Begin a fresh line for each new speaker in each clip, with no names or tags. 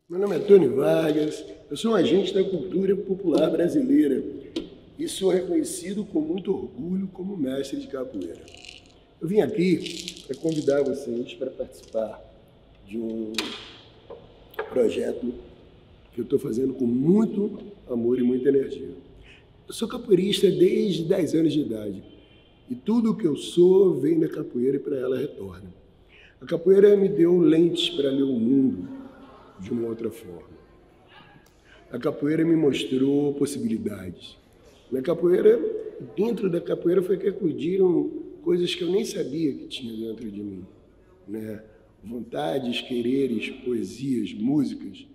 Meu nome é Tony Vargas, eu sou um agente da cultura popular brasileira e sou reconhecido com muito orgulho como mestre de capoeira. Eu vim aqui para convidar vocês para participar de um projeto que eu estou fazendo com muito amor e muita energia. Eu sou capoeirista desde 10 anos de idade e tudo o que eu sou vem da capoeira e para ela retorna. A capoeira me deu lentes para ler o mundo de uma outra forma. A capoeira me mostrou possibilidades. Na capoeira, dentro da capoeira foi que eclodiram coisas que eu nem sabia que tinha dentro de mim, né? Vontades, quereres, poesias, músicas.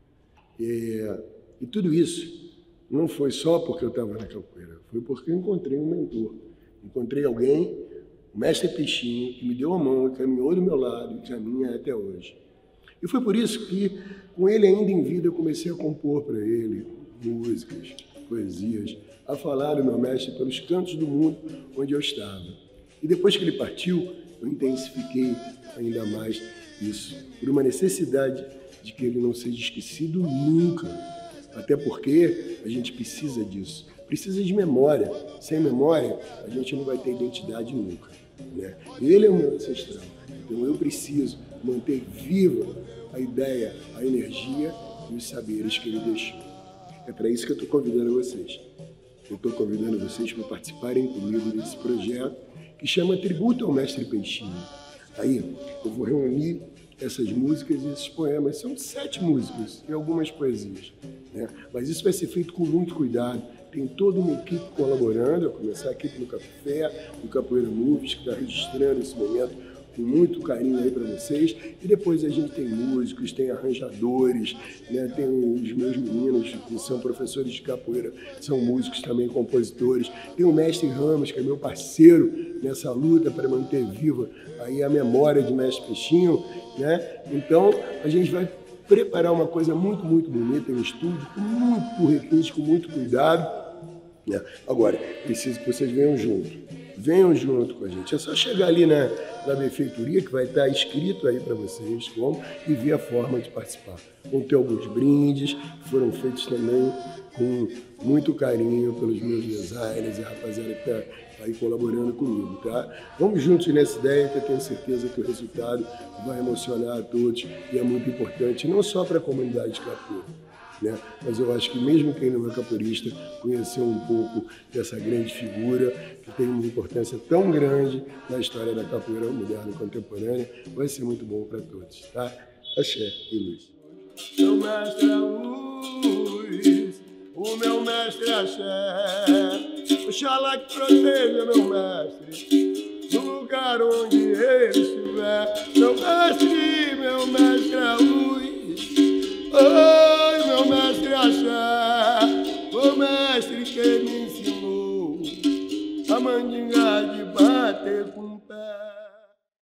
E tudo isso não foi só porque eu estava na capoeira, foi porque eu encontrei um mentor. Encontrei alguém, o mestre Peixinho, que me deu a mão e caminhou do meu lado e caminha até hoje. E foi por isso que, com ele ainda em vida, eu comecei a compor para ele músicas, poesias, a falar do meu mestre pelos cantos do mundo onde eu estava. E depois que ele partiu, eu intensifiquei ainda mais isso, por uma necessidade de que ele não seja esquecido nunca. Até porque a gente precisa disso, precisa de memória. Sem memória, a gente não vai ter identidade nunca, né? Ele é o meu ancestral, então eu preciso manter viva a ideia, a energia e os saberes que ele deixou. É para isso que eu estou convidando vocês. Eu estou convidando vocês para participarem comigo desse projeto que chama Tributo ao Mestre Peixinho. Aí eu vou reunir essas músicas e esses poemas. São 7 músicas e algumas poesias, né? Mas isso vai ser feito com muito cuidado. Tem toda uma equipe colaborando, a começar aqui pelo Café, do Capoeira Moves, que está registrando esse momento com muito carinho aí para vocês. E depois a gente tem músicos, tem arranjadores, né? Tem os meus meninos que são professores de capoeira, são músicos também, compositores. Tem o mestre Ramos, que é meu parceiro nessa luta para manter viva aí a memória de mestre Peixinho, né? Então a gente vai preparar uma coisa muito, muito bonita no estúdio, com muito requinte, com muito cuidado, né? Agora, preciso que vocês venham junto. Venham junto com a gente. É só chegar ali na benfeitoria, que vai estar escrito aí para vocês como, e ver a forma de participar. Vão ter alguns brindes, que foram feitos também com muito carinho pelos meus designers e a rapaziada que está aí colaborando comigo, tá? Vamos juntos nessa ideia, que eu tenho certeza que o resultado vai emocionar a todos e é muito importante, não só para a comunidade de capoeira, né? Mas eu acho que mesmo quem não é capoeirista, conhecer um pouco dessa grande figura que tem uma importância tão grande na história da capoeira moderna e contemporânea, vai ser muito bom para todos, tá? Axé e luz. Meu mestre é luz, o meu mestre é axé, oxalá que proteja meu mestre, no lugar onde ele estiver. Meu mestre